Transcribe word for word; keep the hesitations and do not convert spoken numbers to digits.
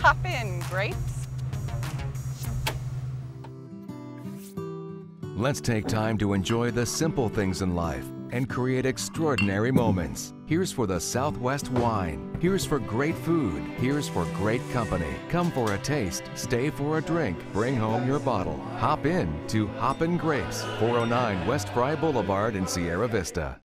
Hoppin grapes. Let's take time to enjoy the simple things in life and create extraordinary moments. Here's for the Southwest wine. Here's for great food. Here's for great company. Come for a taste, stay for a drink, bring home your bottle. Hop in to Hoppin Grapes, four oh nine West Fry Boulevard in Sierra Vista.